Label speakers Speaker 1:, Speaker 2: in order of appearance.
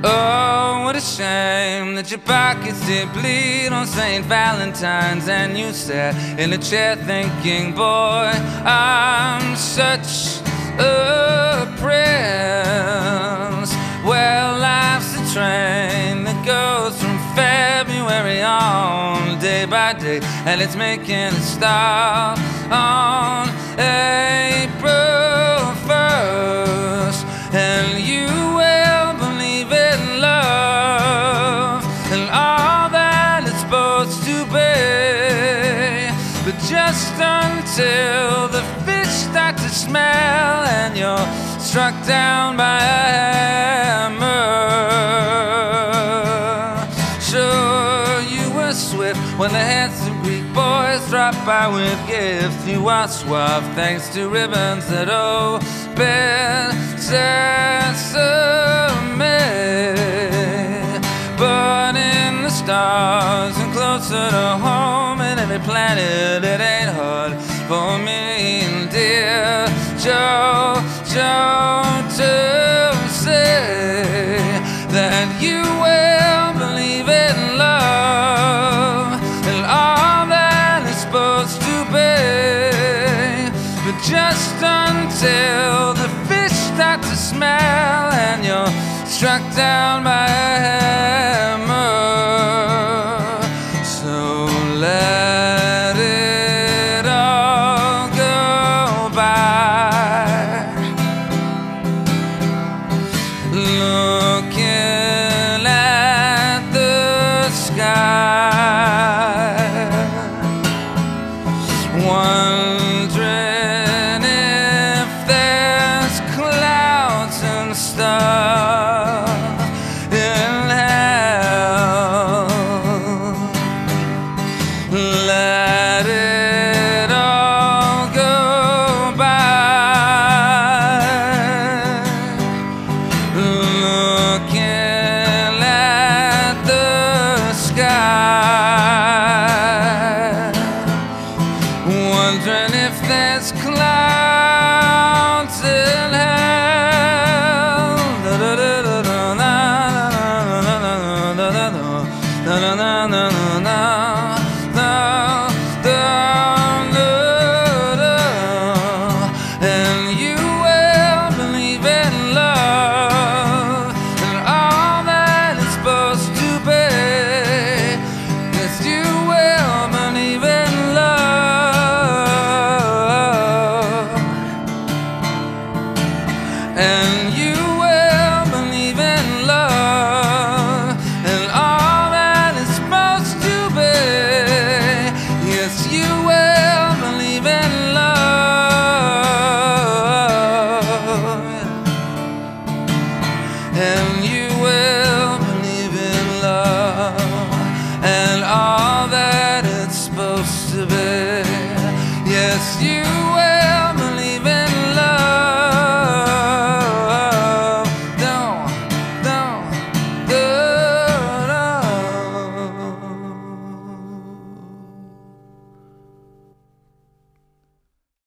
Speaker 1: Oh, what a shame that your pockets did bleed on St. Valentine's, and you sat in a chair thinking, boy, I'm such a prince. Well, life's a train that goes from February on, day by day, and it's making a stop on April 1st. And you will believe in love and all that it's supposed to be, but just until the fish start to smell and you're struck down by a hammer. Sure, you were swift when the handsome Greek boys dropped by with gifts. You are suave thanks to ribbons that open sesame. But in the stars and closer to home, in every planet, it ain't hard for me, dear Joe, to say that you will believe in love and all that it's supposed to be, but just until the fish start to smell and you're struck down by a hammer. So let it all go by, looking at the sky, wondering if there's clouds and stuff in hell. Let it all go by, looking at the sky, wondering if there's clouds in hell. And you will believe in love and all that it's supposed to be. Yes, you will believe in love, and you